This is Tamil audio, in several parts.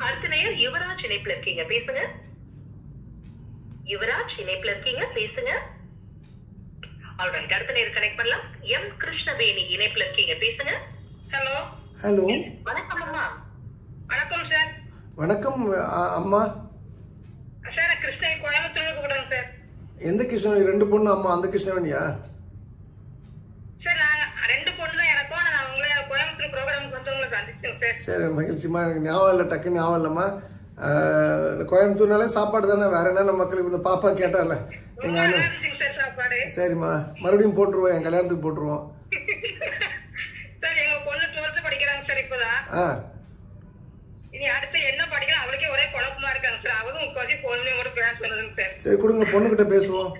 அடுத்த நேயர் யுவராஜ் இணைப்புல இருக்கீங்க, பேசுங்க. யுவராஜ் இணைப்புல இருக்கீங்க, பேசுங்க. ஆல்ரைட், அடுத்த நேயர் கனெக்ட் பண்ணலாம். எம் கிருஷ்ணவேணி இணைப்புல இருக்கீங்க, பேசுங்க. ஹலோ. ஹலோ. வணக்கம் அம்மா. வணக்கம் சார். வணக்கம் அம்மா. சார் கிருஷ்ணவேணி கோயம்புத்தூர்ல கூப்பிடுறேன் சார். எந்த கிருஷ்ணவேணி? ரெண்டு பொண்ணு அம்மா, அந்த கிருஷ்ணவேணியா? சார் நான் ரெண்டு பொண்ணு எனக்கும், நான் உங்களை கோயம்புத்தூர் ப்ரோக்ராமுக்கு வந்து உங்களை சந்திச்சேன் சார். சரி மகிழ்ச்சிமா. எனக்கு ஞாபகம் இல்லை, டக்கு ஞாபகம் இல்லைம்மா. கோயம்புத்தூர்னாலே சாப்பாடு தானே, வேற என்ன மக்களுக்கு இந்த பாப்பா கேட்டால எங்க அண்ணன். சரிம்மா, மறுபடியும் போட்டுருவோம், என் கல்யாணத்துக்கு போட்டுருவோம். சார் எங்க பொண்ணு 12th படிக்கிறாங்க சார் இப்பதான். இனி அடுத்து என்ன படிக்கலாம் அவளுக்கே ஒரே குழப்பமா இருக்காங்க சார். அவரும் உட்காந்து பொண்ணு கூட பேச சொல்லுங்க சார். சரி கொடுங்க, பொண்ணுகிட்ட பேசுவோம்.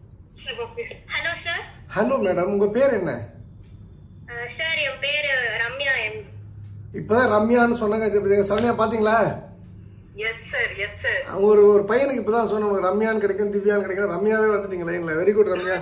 Hello sir. ஹலோ மேடம், உங்க பேர் என்ன? சார் என் பேரு ரம்யா. இப்பதான் ரம்யான்னு சொன்னாங்க. சரண்யா பாத்தீங்களா? Yes sir, yes sir. ஒரு பையனுக்கு இப்பதான் சொன்ன, உங்களுக்கு ரம்யான்னு கிடைக்கும், திவ்யான்னு கிடைக்கும். ரம்யாவே வந்துட்டீங்களா? Very good Ramya.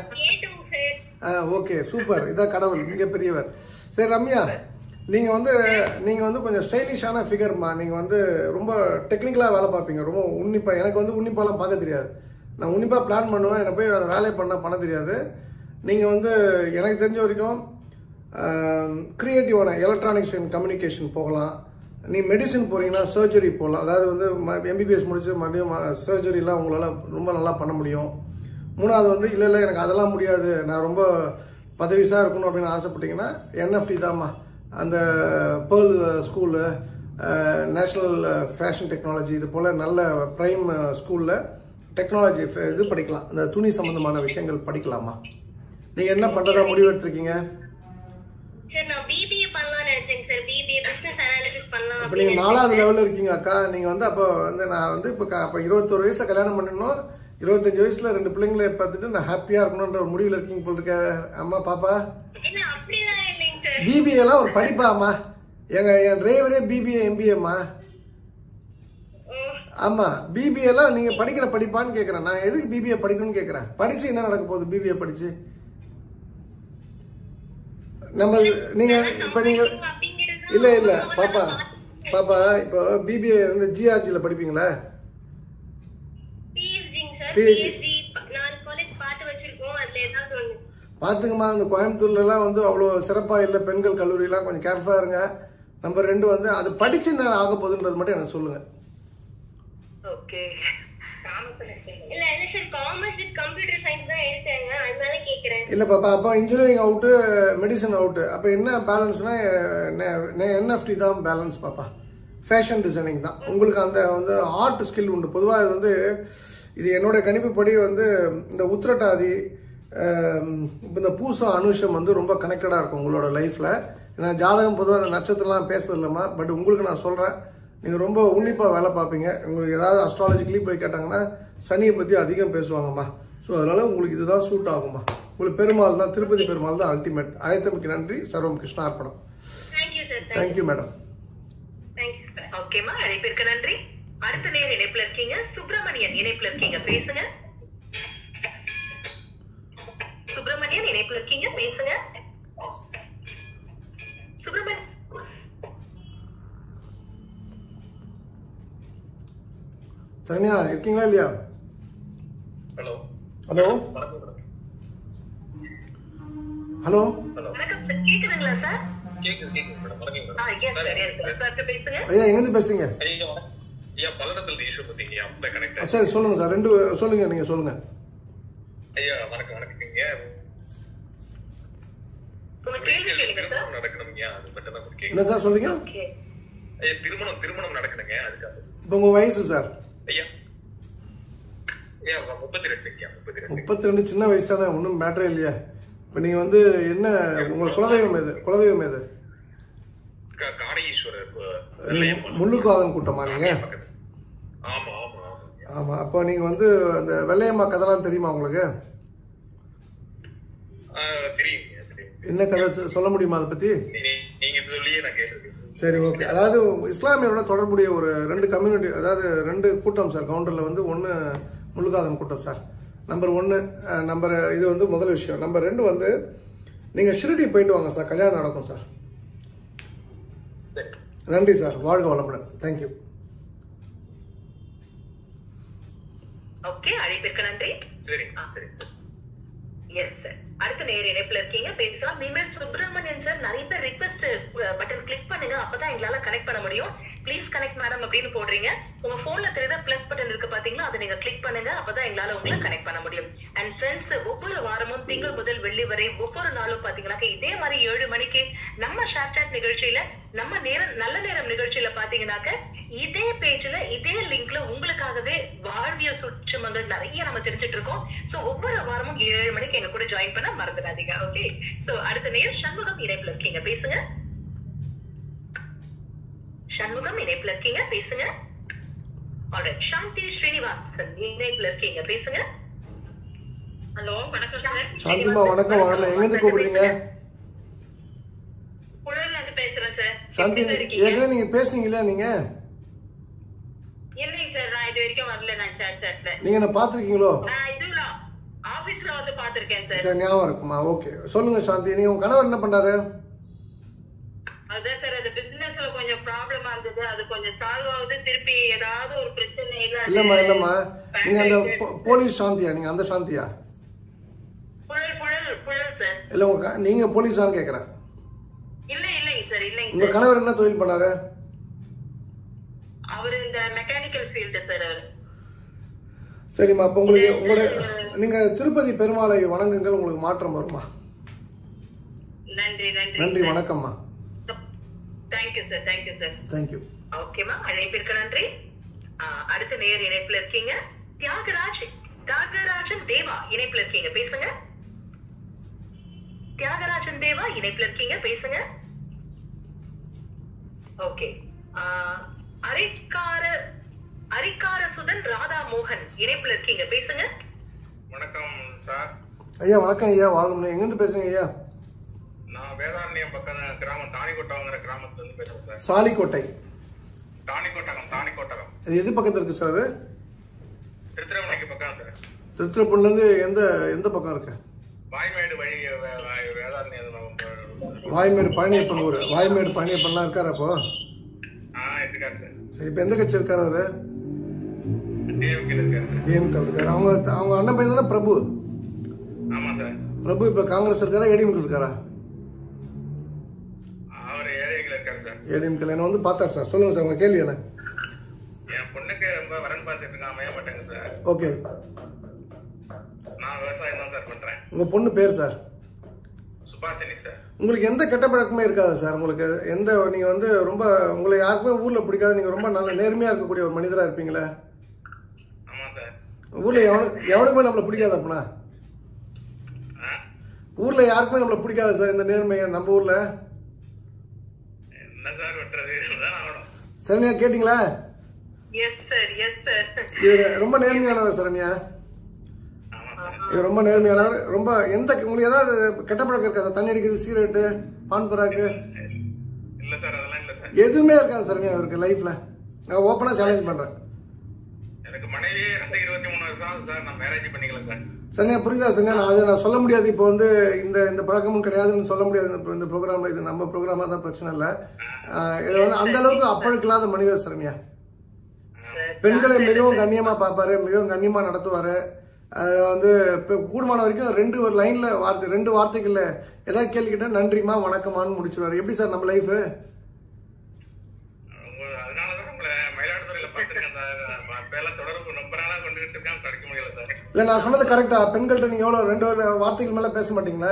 Okay super, இதான் கடவுள் மிகப்பெரியவர். சரி ரம்யா, நீங்க வந்து கொஞ்சம் ஸ்டைலிஷான ஃபிகர்மா. நீங்க வந்து ரொம்ப டெக்னிக்கலா வேலை பார்ப்பீங்க, ரொம்ப உன்னிப்பா. எனக்கு வந்து உன்னிப்பாலாம் பார்க்க தெரியாது. நான் உன்னிப்பா பிளான் பண்ணுவேன், எனக்கு போய் அந்த வேலையை பண்ண தெரியாது. நீங்க வந்து எனக்கு தெரிஞ்ச வரைக்கும் கிரியேட்டிவான எலக்ட்ரானிக்ஸ் அண்ட் கம்யூனிகேஷன் போகலாம். நீ மெடிசன் போறீங்கன்னா சர்ஜரி போகலாம். அதாவது வந்து எம்பிபிஎஸ் முடிச்சு மறுபடியும் சர்ஜரிலாம் உங்களால் ரொம்ப நல்லா பண்ண முடியும். மூணாவது வந்து இல்லை எனக்கு அதெல்லாம் முடியாது, நான் ரொம்ப பதவிசாக இருக்கணும் அப்படின்னு ஆசைப்பட்டீங்கன்னா என்எஃப்டி தான்மா. அந்த pearl school, national fashion technology, இது போல் நல்ல ப்ரைம் ஸ்கூலில் டெக்னாலஜி இது படிக்கலாம். அந்த துணி சம்பந்தமான விஷயங்கள் படிக்கலாமா? நீங்கள் என்ன பண்ணுறதா முடிவு எடுத்திருக்கீங்க? சார் நான் பிபிஏ பண்ணலாம்னு நினைச்சேங்க சார். பிபிஏ பிசினஸ் அனாலிசிஸ் பண்ணலாம். அப்ப நீங்க 4வது லெவல்ல இருக்கீங்க அக்கா. நீங்க வந்து அப்போ வந்து நான் வந்து இப்ப 21 வயசுல கல்யாணம் பண்ணணும், 25 வயசுல 2 பிள்ளைங்களை பார்த்துட்டு நான் ஹாப்பியா இருக்கணும்ன்ற ஒரு முடிவுல இருக்கீங்க போல இருக்க அம்மா பாப்பா. இல்ல அப்படிலாம் இல்லைங்க சார். பிபிஏ எல்லாம் ஒரு படிப்பாமா? என் டிரைவரே பிபிஏ எம்பிஏமா. ஆமா, பிபிஏ எல்லாம் நீங்க படிக்கிற படிப்பான்னு கேக்குறேன். நான் எதுக்கு பிபிஏ படிக்கணும்னு கேக்குறேன். படிச்சு என்ன நடக்க போகுது பிபிஏ படிச்சு? நம்ம நீங்க இப்ப நீங்க இல்ல பாப்பா இப்போ பிபிஏ வந்து ஜிஆர்ஜில படிப்பீங்களா? பாத்துங்கம்மா, இந்த கோயம்புத்தூர்ல எல்லாம் வந்து அவ்வளவு சிறப்பா இல்ல பெண்கள் கல்லூரி எல்லாம், கொஞ்சம் கேர்ஃபுல்லா இருங்க. நம்பர் 2 வந்து அது படிச்சு என்ன ஆக போகுதுன்றது மட்டும் எனக்கு சொல்லுங்க. ஓகே. இல்ல sir, commerce with computer science தான் எடுத்தேங்க, அதனால கேக்குறேன். இல்ல பாப்பா, அப்ப இன்ஜினியரிங் அவுட், மெடிசன் அவுட். அப்ப என்ன பேலன்ஸ்னா என்எஃப்டி தான் பேலன்ஸ் பாப்பா. ஃபேஷன் டிசைனிங் தான் உங்களுக்கு. அந்த வந்து ஆர்ட் ஸ்கில் உண்டு. பொதுவாக இது வந்து இது என்னோட கணிப்புப்படி வந்து இந்த உத்திரட்டாதி, இந்த பூசம், அனுஷம் வந்து ரொம்ப கனெக்டடா இருக்கும் உங்களோட லைஃப்ல. ஏன்னா ஜாதகம் பொதுவாக அந்த நட்சத்திரம்லாம் பேசுறது இல்லைம்மா. பட் உங்களுக்கு நான் சொல்றேன், நீங்க ரொம்ப உன்னிப்பா வேலை பார்ப்பீங்க. உங்களுக்கு ஏதாவது அஸ்ட்ராலஜிக்கலி போய் கேட்டாங்கன்னா சனியை பத்தி அதிகம் பேசுவாங்கம்மா. ஸோ அதனால உங்களுக்கு இதுதான் சூட் ஆகுமா. உங்களுக்கு பெருமாள் தான், திருப்பதி பெருமாள் தான் அல்டிமேட். அழைத்தமைக்கு நன்றி. சர்வம் கிருஷ்ணா அர்ப்பணம். Thank you madam. ஓகேமா, அழைப்பிற்கு நன்றி. அடுத்த நேரம் இணைப்புல இருக்கீங்க, சுப்பிரமணியன் இணைப்புல இருக்கீங்க, பேசுங்க. சுப்பிரமணியன் இணைப்புல இருக்கீங்க, பேசுங்க. சுப்பிரமணியன் சரண்யா இருக்கீங்களா இல்லையா? Hello hello hello. வணக்கம் சார், கேக்குதுங்களா சார்? கேக்குது மேடம். வணக்கம் எஸ் சார், பேசுங்க. ஐயா எங்க இருந்து பேசுறீங்க? ஐயா பல்லடத்துல இஷ்யூ பத்திங்க அப்ப கனெக்ட். சரி சொல்லுங்க சார், சொல்லுங்க, நீங்க சொல்லுங்க. ஐயா வணக்கம். உங்க கேள்வி கேளுங்க சார். திருமணம் நடக்கணும்ங்க, அது மட்டும் தான் கேக்குது. என்ன சார் சொல்றீங்க? ஐயா திருமணம் நடக்கணுங்க, அதுக்காக. இப்போ உங்க வயசு சார்? ஐயா 32. 32 சின்ன வயசு தானே, ஒன்றும் மேட்டரே இல்லையா? இப்போ நீங்க வந்து என்ன, உங்க குலதெய்வம் எது? காடீஸ்வரர் முள்ளுக்காதம் கூட்டமா நீங்க? ஆமா. ஆமா. அப்போ நீங்க வந்து அந்த வெள்ளையம்மா கதைலாம் தெரியுமா உங்களுக்கு? தெரியுங்க. என்ன கதை சொல்ல முடியுமா அதை பத்தி? நீங்க சொல்லியே நான் கேட்டிருக்கேன். சரி ஓகே. அதாவது இஸ்லாமியரோட தொடர்புடைய ஒரு 2 கம்யூனிட்டி, அதாவது 2 கூட்டம் சார் கவுண்டர்ல வந்து. 1 முள்ளுக்காதம் கூட்டம் சார், நம்பர் 1. இது வந்து முதல் விஷயம். நம்பர் 2 வந்து நீங்க ஷிரடி போயிட்டு வாங்க சார், கல்யாணம் நடக்கும் சார். நன்றி சார், வாழ்க வளமுடன். தேங்க்யூ. ஓகே, அழைப்பிற்கு நன்றி. சரி சரி சார். Yes sir. அடுத்த நேர இணைப்புல இருக்கீங்க, பேசலாம். மீமேல் சுப்பிரமணியன் சார், நிறைய பேர் ரிக்வெஸ்ட் பட்டன் கிளிக் பண்ணுங்க, அப்பதான் எங்களால கனெக்ட் பண்ண முடியும். ப்ளீஸ் கனெக்ட் மேடம் அப்படின்னு போடுறீங்க. உங்க போன்ல தெரியுதா பிளஸ் பட்டன் இருக்கு பாத்தீங்களா, அதை நீங்க கிளிக் பண்ணுங்க, அப்பதான் எங்களால உங்களை கனெக்ட் பண்ண முடியும். அண்ட் ஃப்ரெண்ட்ஸ், ஒவ்வொரு வாரமும் திங்கள் முதல் வெள்ளி வரை ஒவ்வொரு நாளும் பாத்தீங்கன்னா இதே மாதிரி 7 மணிக்கு நம்ம ஷேர் சாட் நிகழ்ச்சியில, நம்ம நல்ல நேரம் நிகழ்ச்சியில பாத்தீங்கன்னாக்க இதே பேஜ்ல இதே லிங்க்ல உங்களுக்காகவே வாழ்வியல் சுற்றுமங்கள் நிறைய நம்ம தெரிஞ்சுட்டு இருக்கோம். சோ ஒவ்வொரு வாரமும் 7 மணிக்கு எங்க கூட ஜாயின் பண்ண மறந்துடாதீங்க. ஓகே, சோ அடுத்த நேரம் சண்முகம் இணைப்புல இருக்கீங்க, பேசுங்க. சண்முகம் இணைப்புல இருக்கீங்க, பேசுங்க. ஆல்ரைட், சாந்தி ஸ்ரீனிவாசன் இணைப்புல இருக்கீங்க, பேசுங்க. ஹலோ, வணக்கம் சார். சாந்திமா வணக்கம். வாங்க, எங்க இருந்து கூப்பிடுறீங்க? புழல்ல இருந்து பேசுறேன் சார். சாந்தி, ஏற்கனவே நீங்க பேசுனீங்களா? நீங்க இல்லைங்க சார், நான் இது வரைக்கும் வரல. நான் சாட்ல நீங்க என்ன பாத்துருக்கீங்களோ? நான் இதுல ஆபீஸ்ல வந்து பாத்திருக்கேன் சார். சரி, ஞாபகம் இருக்குமா? ஓகே, சொல்லுங்க சாந்தி. நீங்க உங்க கணவர் என்ன பண்றாரு? அதான் சார், அது பிசினஸ்ல கொஞ்சம் ப்ராப்ளமா இருந்தது, அது கொஞ்சம் சால்வ் ஆகுது. திருப்பி ஏதாவது ஒரு பிரச்சனை இல்லம்மா நீங்க அந்த போலீஸ் சாந்தியா? நீங்க அந்த சாந்தியா? புழல் சார். இல்ல நீங்க போலீஸான்னு கேக்குறேன். இல்லைங்க சார், இல்லைங்க. உங்க கணவர் என்ன தொழில் பண்ணாரு? அவரு இந்த மெக்கானிக்கல் ஃபீல்டு சார். அவரு சரிம்மா. அப்ப உங்களுக்கு நீங்க திருப்பதி பெருமாளை வணங்குங்கள், உங்களுக்கு மாற்றம் வருமா? நன்றி, வணக்கம்மா. Thank you sir. Thank you sir. Thank you. ஓகேமா, அழைப்பிற்கு நன்றி. அடுத்த நேர் இணைப்புல இருக்கீங்க, தியாகராஜன் தேவா இணைப்புல இருக்கீங்க, பேசுங்க. தியாகராஜன் தேவா இணைப்புல இருக்கீங்க, பேசுங்க. ஓகே, அரிக்கார சுதன் ராதா மோகன் இணைப்புல இருக்கீங்க, பேசுங்க. வணக்கம் சார். ஐயா வணக்கம் ஐயா. வாங்க, எங்க இருந்து பேசுறீங்க ஐயா? நான் வேதாரண்யம் பக்கம் கிராமம் தானிக்கோட்டங்கிற கிராமத்துல இருந்து பேசுறேன் சார். சாலிக்கோட்டை. தானிக்கோட்டகம். இது எது பக்கத்துல இருக்கு சார்? திருத்திரமணிக்கு பக்கம் சார். திருத்திரப்பூர்ல இருந்து எந்த பக்கம் இருக்கு? வாய்மேடு வழி வேதாரண்யம். வாய்மேடு பழனியப்பன் ஊர். வாய்மேடு பழனியப்பன்லாம் இருக்காரு அப்போ? இருக்காரு சார். சரி, இப்ப எந்த கட்சி இருக்காரு அவரு? டிஎம்கே இருக்காரு. அவங்க அண்ணன் பையன் தானே பிரபு? ஆமா சார். பிரபு இப்ப காங்கிரஸ் இருக்காரா ஏடிஎம்கே இருக்காரா? அவர் ஏடிஎம்கே இருக்காரு சார். ஏடிஎம்கே என்ன வந்து பார்த்தாரு சார். சொல்லுங்க சார், உங்க கேள்வி என்ன? என் பொண்ணுக்கு ரொம்ப வரன் பார்த்துட்டு இருக்கான், அமைய மாட்டேங்க சார். ஓகே, நான் விவசாயம் தான் சார் பண்றேன். உங்க பொண்ணு பேர் சார்? சுபாஷினி சார். உங்களுக்கு எந்த கெட்ட பழக்கமே இருக்காது சார்? உங்களுக்கு எந்த நீங்க வந்து ரொம்ப உங்களை யாருக்குமே ஊர்ல பிடிக்காது, நீங்க ரொம்ப நல்ல நேர்மையா இருக்கக்கூடிய ஒரு மனிதரா இருப்பீங்களே? ஆமா சார். ஊர்ல எவனுக்குமே நம்மள பிடிக்காது அப்பனா? ஊர்ல யாருக்குமே நம்மள பிடிக்காது சார் இந்த நேர்மையை நம்ம ஊர்ல? என்ன சார் வெட்டுறது? சரண்யா கேட்டீங்களா? Yes sir, yes sir. இவரு ரொம்ப நேர்மையானவர் சரண்யா. இவர் ரொம்ப நேர்மையானவர். ரொம்ப உங்களுக்கு ஏதாவது கெட்ட பழக்கம் இருக்காது? தண்ணி அடிக்கிறது, சிகரெட்டு, பான் பராக்கு? இல்ல சார், அதெல்லாம் இல்ல சார். எதுவுமே இருக்காது சரண்யா இவருக்கு லைஃப்ல. நான் ஓப்பனா சேலஞ்ச் பண்றேன். எனக்கு மனைவி 23 வருஷம் ஆகுது சார். நான் மேரேஜ் பண்ணிக்கல சார். சரியா புரியுதா சரியா? நான் சொல்ல முடியாது. இப்போ வந்து இந்த பழக்கமும் கிடையாதுன்னு சொல்ல முடியாது இந்த ப்ரோக்ராம்ல. இது நம்ம ப்ரோக்ராமா தான், பிரச்சனை இல்லை. இது வந்து அந்த அளவுக்கு அப்பழுக்கலாத மனிதர் சரண்யா. பெண்களை மிகவும் கண்ணியமா பார்ப்பாரு, மிகவும் கண்ணியமா நடத்துவாரு. வந்து கூடுமான வரைக்கும் 2 லைன்ல வார்த்தை, 2 வார்த்தைகள்ல ஏதாவது கேள்விக்கிட்ட நன்றிமா வணக்கமான்னு முடிச்சிருவாரு. எப்படி சார் நம்ம லைஃப்? இல்ல நான் சொன்னது கரெக்டா? பெண்கள்ட்ட நீங்க எவ்வளவு 2 வார்த்தைகள் மேல பேச மாட்டீங்களா?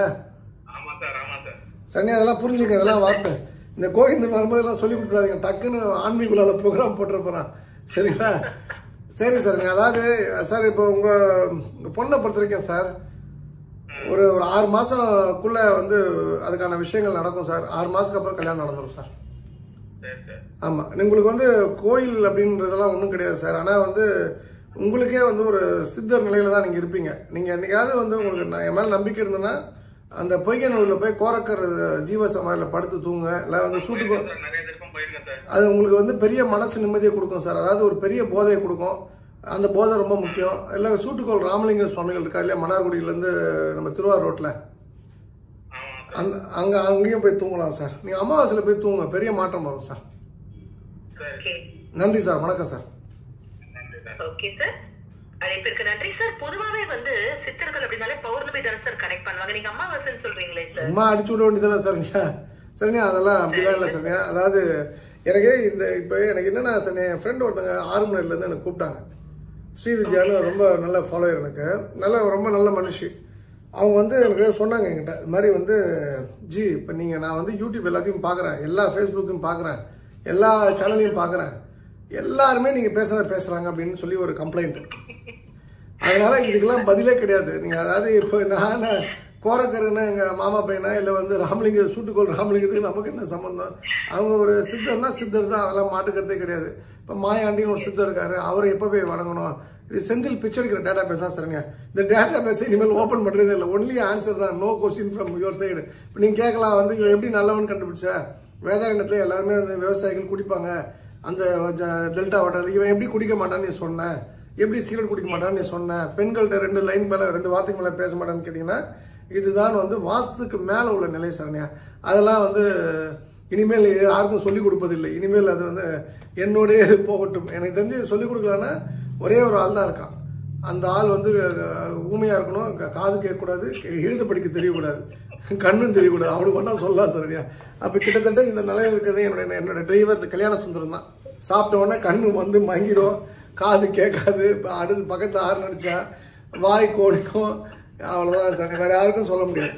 சரி, அதெல்லாம் புரிஞ்சுங்க. இதெல்லாம் வார்த்தை. இந்த கோயில் வரும்போது எல்லாம் சொல்லி கொடுத்துறாதீங்க. டக்குன்னு ஆன்மீக ப்ரோக்ராம் போட்டு போறான். சரிங்களா? சரி சார். அதாவது சார் இப்போ உங்க பொண்ணை பொறுத்த வரைக்கும் சார் ஒரு 6 மாசம்குள்ள வந்து அதுக்கான விஷயங்கள் நடக்கும் சார். 6 மாசத்துக்கு அப்புறம் கல்யாணம் நடந்துடும் சார். ஆமா, உங்களுக்கு வந்து கோயில் அப்படின்றதெல்லாம் ஒன்றும் கிடையாது சார். ஆனா வந்து உங்களுக்கே வந்து ஒரு சித்தர் நிலையில தான் நீங்க இருப்பீங்க. நீங்க என்னைக்காவது வந்து உங்களுக்கு என் மேல நம்பிக்கை இருந்ததுன்னா அந்த பொய்யனூர்ல போய் கோரக்கர் ஜீவ சமாதியில படுத்து தூங்க. இல்ல வந்து சூட்டுக்கோ, அது உங்களுக்கு வந்து பெரிய மனசு நிம்மதியை கொடுக்கும் சார். அதாவது ஒரு பெரிய போதையை கொடுக்கும். அந்த போதை ரொம்ப முக்கியம். இல்ல சூட்டுக்கோள் ராமலிங்க சுவாமிகள் இருக்கா இல்லையா, மன்னார்குடியில இருந்து நம்ம திருவாரூர் ரோட்ல, அங்கேயும் போய் தூங்கலாம் சார். நீங்க அமாவாசையில போய் தூங்க, பெரிய மாற்றம் வரும் சார். நன்றி சார். வணக்கம் சார். Okay sir. அழைப்பிற்கு நன்றி சார். பொதுவாவே வந்து சித்தர்கள் அப்படின்னாலே பௌர்ணமி தானே சார் கனெக்ட் பண்ணுவாங்க. நீங்க அமாவாசைன்னு சொல்றீங்களே சார். அம்மா அடிச்சு விட வேண்டியதானே சரிங்க சரிங்க. அதெல்லாம் அப்படிலாம் இல்லை சரிங்க. அதாவது எனக்கு இப்போ எனக்கு என்னன்னா சரி, என் ஃப்ரெண்ட் ஒருத்தங்க 6 மணி நேரத்துலேருந்து எனக்கு கூப்பிட்டாங்க. ஸ்ரீவித்யான்னு ரொம்ப நல்ல ஃபாலோவர், எனக்கு ரொம்ப நல்ல மனுஷி. அவங்க வந்து எனக்கு சொன்னாங்க என்கிட்ட, இது மாதிரி வந்து ஜி இப்போ நான் வந்து யூடியூப் எல்லாத்தையும் பார்க்குறேன், எல்லா ஃபேஸ்புக்கையும் பார்க்குறேன், எல்லா சேனலையும் பார்க்குறேன், எல்லாருமே நீங்கள் பேசுகிறாங்க அப்படின்னு சொல்லி ஒரு கம்ப்ளைண்ட். அதனால இதுக்கெல்லாம் பதிலே கிடையாது. நீங்கள் அதாவது இப்போ நான் கோரக்கருன்னா எங்கள் மாமா பையனா இல்லை வந்து ராமலிங்க சூட்டுக்கோள் ராமலிங்கத்துக்கு நமக்கு என்ன சம்பந்தம்? அவங்க ஒரு சித்தர்னா சித்தர் தான், அதெல்லாம் மாட்டுக்கிறதே கிடையாது. இப்போ மாயாண்டின்னு ஒரு சித்தர் இருக்காரு, அவரை எப்போ போய் வணங்கணும்? இது செந்தில் பிச்சை எடுக்கிற டேட்டா பேஸ் தான் சரிங்க. இந்த டேட்டா பேஸ் இனிமேல் ஓப்பன் பண்ணுறதே இல்லை, ஒன்லி ஆன்சர் தான், no question from your side. இப்போ நீங்கள் கேட்கலாம் வந்து இவன் எப்படி நல்லவன் கண்டுபிடிச்சா? வேதாரண்யத்தில் எல்லாருமே வந்து விவசாயிகள் குடிப்பாங்க அந்த டெல்டா வாட்டர், இவன் எப்படி குடிக்க மாட்டான்னு நீ சொன்ன, எப்படி சிகரெட் குடிக்க மாட்டான்னு நீ சொன்ன, பெண்கள்கிட்ட 2 லைன் மேலே 2 வார்த்தைக்கு மேலே பேச மாட்டான்னு கேட்டிங்கன்னா இதுதான் வந்து வாஸ்துக்கு மேலே உள்ள நிலை சரணியா. அதெல்லாம் வந்து இனிமேல் யாருக்கும் சொல்லிக் கொடுப்பதில்லை. இனிமேல் அது வந்து என்னோடய போகட்டும். எனக்கு தெரிஞ்சு சொல்லிக் கொடுக்கலான்னா ஒரே ஒரு ஆள் தான் இருக்கான். அந்த ஆள் வந்து ஊமையாக இருக்கணும், காது கேட்கக்கூடாது, எழுத படிக்க தெரியக்கூடாது, கண்ணும் தெரியக்கூடாது, அவனுக்கு ஒன்றா சொல்லலாம் சரியா. அப்போ கிட்டத்தட்ட இந்த நிலையில் இருக்கிறது என்னோட டிரைவர் கல்யாண சுந்தரம் தான். சாப்பிட்ட உடனே கண்ணு வந்து மங்கிடும், காது கேட்காது, அடுத்து பக்கத்தில் ஆறு நடிச்சா வாய் கோடிக்கும், அவ்வளோதான் சார், வேற யாருக்கும் சொல்ல முடியாது.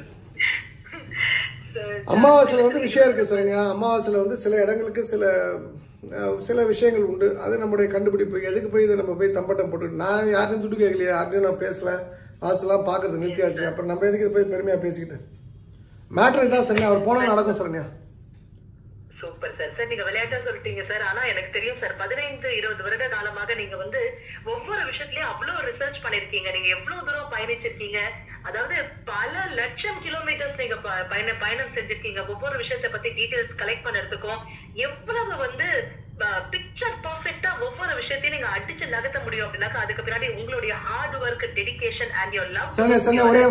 அமாவாசையில் வந்து விஷயம் இருக்கு சரிங்க. அமாவாசையில் வந்து சில இடங்களுக்கு சில விஷயங்கள் உண்டு, அது நம்முடைய கண்டுபிடிப்பு. எதுக்கு போய் இதை நம்ம போய் தம்பட்டம் போட்டு, நான் யாரையும் துட்டு கேட்கலையே, யார்ட்டையும் நான் பேசல, வாசலாம் பார்க்கறது நிறுத்தியாச்சு, அப்புறம் நம்ம எதுக்கு போய் பெருமையாக பேசிக்கிட்டு. மேட்ரு இதான் சரியா, அவர் போனால் நடக்கும் சரியா. Super sir. சார் நீங்க விளையாட்டா சொல்லிட்டீங்க சார், ஆனா எனக்கு தெரியும் சார் 15-20 வருட காலமாக நீங்க வந்து ஒவ்வொரு விஷயத்திலயும் அவ்வளவு ரிசர்ச் பண்ணிருக்கீங்க. நீங்க எவ்வளவு தூரம் பயணிச்சிருக்கீங்க, அதாவது பல லட்சம் கிலோமீட்டர்ஸ் நீங்க பயணம் செஞ்சிருக்கீங்க. ஒவ்வொரு விஷயத்தை பத்தி டீடைல்ஸ் கலெக்ட் பண்ணறதுக்கும் எவ்வளவு வந்து பிக்சர் பர்ஃபெக்ட்டா ஒவ்வொரு விஷயத்தையும் நீங்க அடிச்சு நகர்த்த முடியும் அப்படின்னாக்கா அதுக்கு பின்னாடி உங்களுடைய hard work, dedication and your love. ஒரே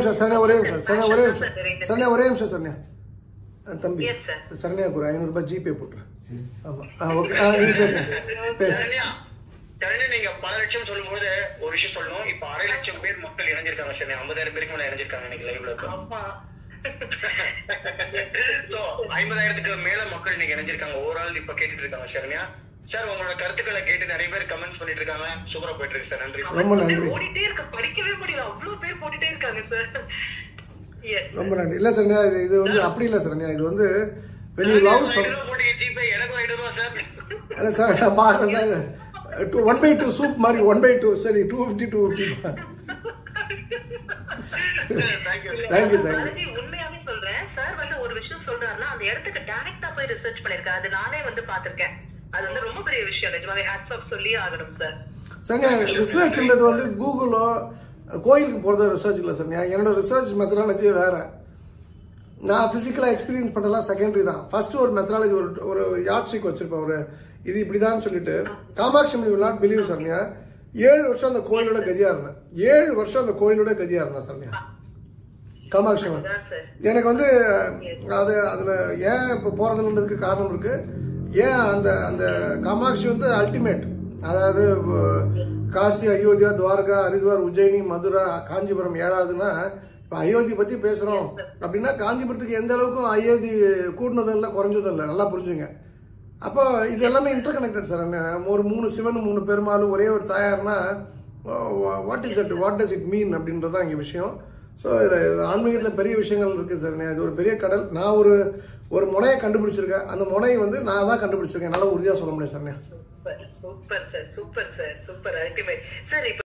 நிமிஷம் சரண்யா தம்பி, சரண்யாக்கு ஒரு 500 ரூபாய் ஜிபே போட்டுறேன். நீங்க பல லட்சம் சொல்லும் போது ஒரு விஷயம் சொல்லணும். இப்ப 1.5 லட்சம் பேர் மக்கள் இணைஞ்சிருக்காங்க சார், 50,000 பேருக்கு மேல இணைஞ்சிருக்காங்க இன்னைக்கு லைவ்ல. சோ 50,000க்கு மேல மக்கள் நீங்க இணைஞ்சிருக்காங்க, ஓவரால் இப்ப கேட்டுட்டு இருக்காங்க. சரண்யா சார், உங்களோட கருத்துக்களை கேட்டு நிறைய பேர் கமெண்ட்ஸ் பண்ணிட்டு இருக்காங்க. சூப்பரா போயிட்டு இருக்கு சார், நன்றி. ரொம்ப நன்றி. ஓடிட்டே இருக்க, படிக்கவே முடியல, அவ்வளவு பேர் போட்டுட்டே இருக்காங்க சார். ரொம்ப நன்றி. இல்ல சரண்யா, இது வந்து அப்படி இல்ல சரண்யா, இது வந்து when you love someone, இல்ல சார் நான் பாக்குறேன் சார், 1/2 சூப் மாதிரி 1/2 சரி 250 தேங்க்யூ. உண்மையாவே சொல்றேன் சார், வந்து ஒரு விஷயம் சொல்றாருன்னா அந்த இடத்துக்கு டைரக்டா போய் ரிசர்ச் பண்ணிருக்கேன், அது நானே வந்து பாத்திருக்கேன். அது வந்து ரொம்ப பெரிய விஷயம், நிஜமாவே ஹேட்ஸ் ஆஃப் சொல்லி ஆகணும் சார். சரிங்க, ரிசர்ச்ன்றது வந்து கூகுளோ கோயிலுக்கு போறது ரிசர்ச் இல்லை சார். என்னோட ரிசர்ச் மெத்தடாலஜி வேற. நான் பிசிக்கலா எக்ஸ்பீரியன்ஸ் பண்ணலாம் செகண்டரி தான். ஃபர்ஸ்ட் ஒரு மெத்தடாலஜி, ஒரு யாட்சிக் வச்சிருப்பேன், ஒரு இது இப்படிதான் சொல்லிட்டு. காமாட்சி அம்மன் will not believe சரண்யா, 7 வருஷம் அந்த கோயிலோட கதியா இருந்தேன். 7 வருஷம் அந்த கோயிலோட கதியா இருந்தேன் சரண்யா, காமாட்சி அம்மன். எனக்கு வந்து அதுல ஏன் இப்ப போறதுன்றதுக்கு காரணம் இருக்கு. ஏன் அந்த காமாட்சி வந்து அல்டிமேட், அதாவது காசி, அயோத்தியா, துவாரகா, ஹரித்வார், உஜ்ஜயினி, மதுரா, காஞ்சிபுரம் 7வதுன்னா, இப்போ அயோத்தி பத்தி பேசுறோம் அப்படின்னா காஞ்சிபுரத்துக்கு எந்த அளவுக்கும் அயோத்தி கூடுனதும் இல்லை குறைஞ்சதும் இல்லை, நல்லா புரிஞ்சுங்க. அப்போ இது எல்லாமே இன்டர் கனெக்டட் சார். ஒரு 3 சிவன் 3 பெருமாள் ஒரே ஒரு தாயார்னா வாட் டஸ் இட் மீன் அப்படின்றதான் இங்கே விஷயம். ஸோ இதில் ஆன்மீகத்தில் பெரிய விஷயங்கள் இருக்குது சார். இது ஒரு பெரிய கடல். நான் ஒரு முனையை கண்டுபிடிச்சிருக்கேன், அந்த முனை வந்து நான் தான் கண்டுபிடிச்சிருக்கேன், என்னால் உறுதியாக சொல்ல முடியும் sir. Super sir, super sir, super ultimate sir.